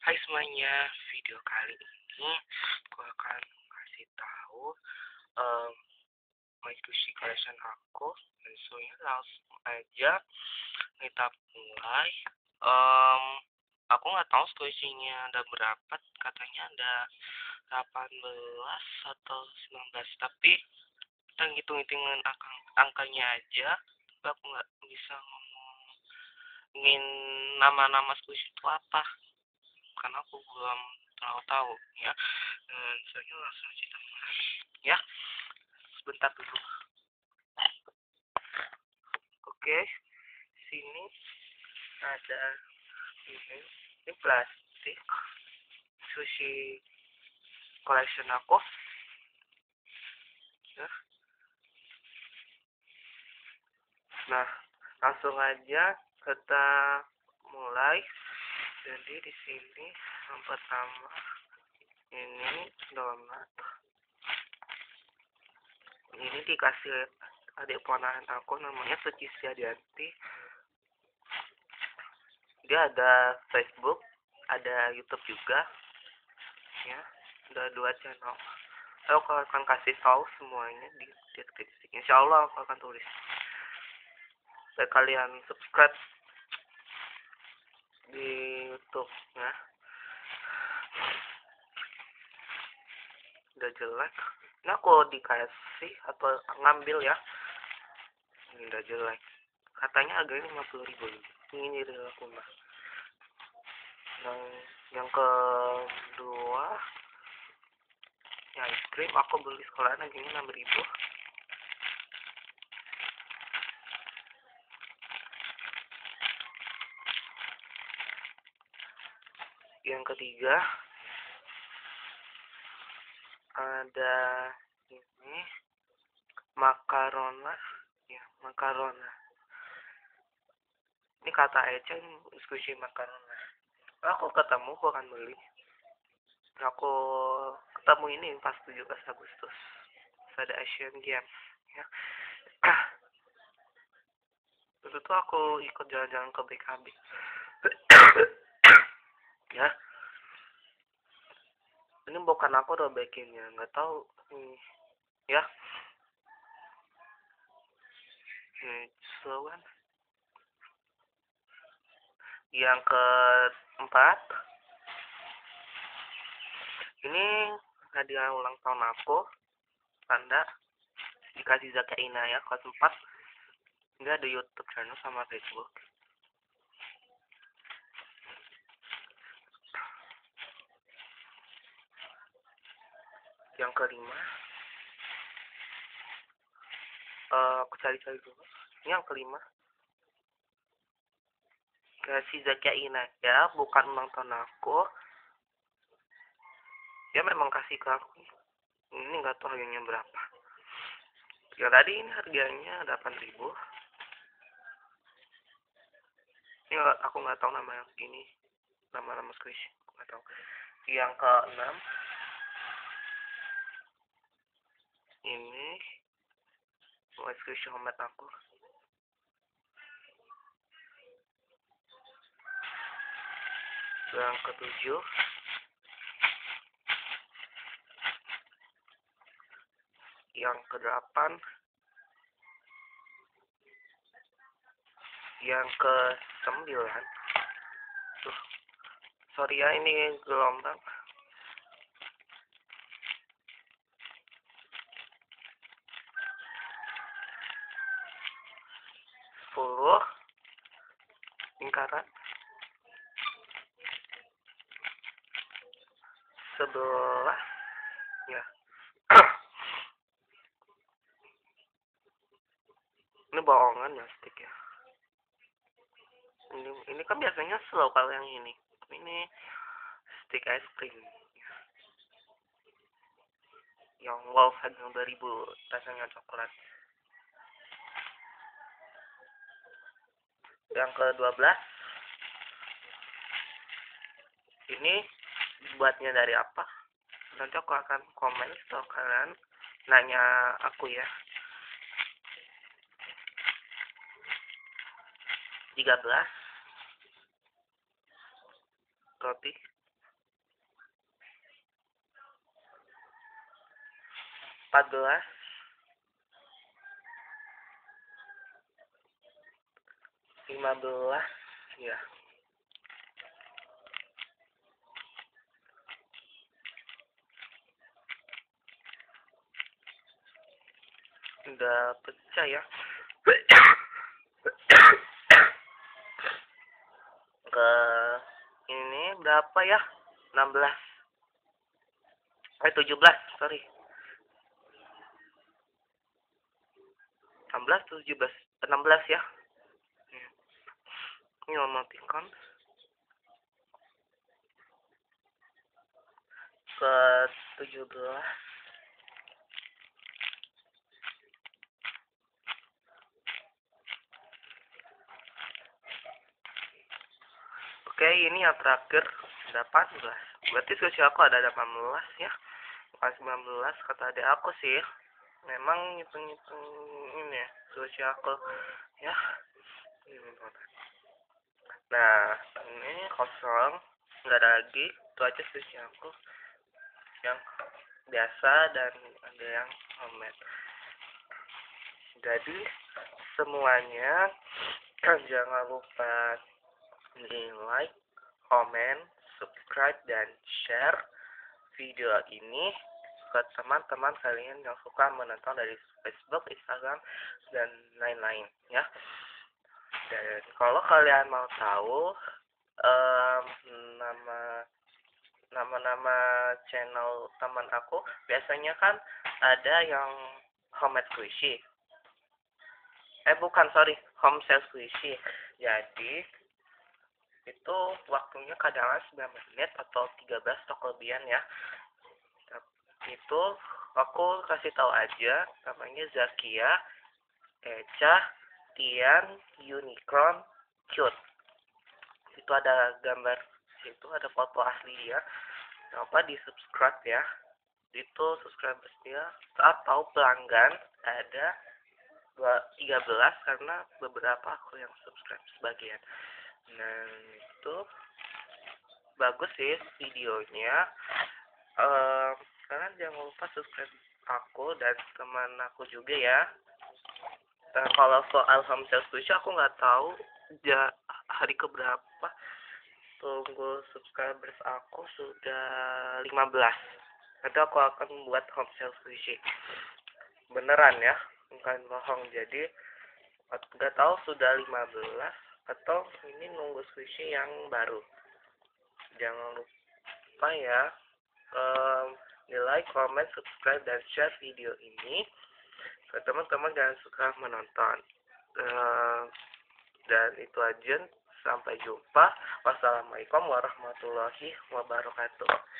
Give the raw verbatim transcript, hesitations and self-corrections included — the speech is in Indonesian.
Hai semuanya, video kali ini gue akan kasih tahu um, diskusi collection aku. Dan soalnya langsung aja kita mulai. Um, aku nggak tahu selisihnya ada berapa, katanya ada delapan belas atau sembilan belas, tapi kita ngitung-hitungin angka angkanya aja. Tapi aku nggak bisa ngomongin nama-nama squishy itu apa, karena aku belum terlalu tahu ya. Dan saya langsung aja kita mulai ya, sebentar dulu. Oke, sini ada ini ini plastik sushi collection aku ya. Nah, langsung aja kita mulai. Jadi di sini yang pertama ini donat. Ini dikasih adik ponakan aku, namanya Suci Siadianti. Dia ada Facebook, ada YouTube juga ya, ada dua channel. Aku akan kasih tahu semuanya di deskripsi. Insya Allah aku akan tulis. Dan kalian subscribe di YouTube ya. Udah jelek. Ini aku dikasih atau ngambil ya. Ini udah jelek. Katanya harganya lima puluh ribu. Ini dari aku mah. Yang yang kedua, ya es krim aku beli sekolahan harganya enam ribu. Yang ketiga ada ini makarona ya, makarona. Ini kata Ece squishy makarona. Aku ketemu, aku akan beli. Aku ketemu ini pas tujuh belas Agustus, ada Asian Games ya. Itu tuh aku ikut jalan-jalan ke B K B ya. Ini bukan aku udah backingnya, nggak tahu nih ya. Ini slow kan. Yang keempat, ini hadiah ulang tahun aku, tanda dikasih Zaka Inaya kelas empat. Dia ada YouTube channel sama Facebook. Yang kelima, uh, aku cari-cari dulu. Ini yang kelima, kasih Zakia Inaya, bukan ulang tahun aku. Dia memang kasih ke aku. Ini nggak tahu harganya berapa. Ya tadi ini harganya delapan ribu. Ini aku nggak tahu nama yang ini, nama-nama squishy, aku nggak tahu. Yang keenam, ini buat squishy homemade aku. Yang ketujuh, yang kedelapan, yang ke sembilan. Tuh, sorry ya, ini gelombang. Sepuluh, lingkaran. Sebelas, ya. Ini bohongan ya stick ya. Ini, ini kan biasanya slow kalau yang ini. Ini stick ice cream. Yang wow harga dua ribu, rasanya coklat. Yang ke dua belas, ini buatnya dari apa? Nanti aku akan komen setelah kalian nanya aku ya. Tiga belas, roti empat belas, lima belas, ya. Udah pecah ya. Ke ini berapa ya? enam belas. Eh tujuh belas, sorry. enam belas, tujuh belas, enam belas ya. Ini mematikan ke tujuh belas. Oke, ini yang terakhir delapan belas. Berarti sushi aku ada delapan belas ya. Bukan sembilan belas kata adik aku sih. Memang ngitung-ngitung ini ya, sushi aku ya. Nah, ini kosong, nggak ada lagi. Itu aja sushi aku yang biasa dan ada yang homemade. Jadi semuanya jangan lupa di like, comment, subscribe, dan share video ini ke teman-teman kalian yang suka menonton dari Facebook, Instagram, dan lain-lain ya. Dan kalau kalian mau tahu um, nama nama-nama channel teman aku, biasanya kan ada yang homemade squishy. Eh bukan, sorry, home sale squishy. Jadi itu waktunya kadang sembilan menit atau tiga belas atau kelebihan ya. Itu aku kasih tahu aja, namanya Zakia, Eca, Tian, Unicorn, Cute. Itu ada gambar, situ ada foto asli dia. Jangan lupa di subscribe ya. Itu subscribers dia atau pelanggan ada tiga belas karena beberapa aku yang subscribe sebagian. Nah itu bagus sih videonya. Um, kalian jangan lupa subscribe aku dan teman aku juga ya. Nah, kalau soal home sales squishy aku nggak tahu ja, hari keberapa. Tunggu subscribers aku sudah lima belas. Nanti aku akan membuat home sales squishy. Beneran ya, bukan bohong. Jadi nggak tahu sudah lima belas atau ini nunggu squishy yang baru. Jangan lupa ya, um, di like, comment, subscribe, dan share video ini ke teman-teman yang suka menonton. Uh, dan itu aja, sampai jumpa. Wassalamualaikum warahmatullahi wabarakatuh.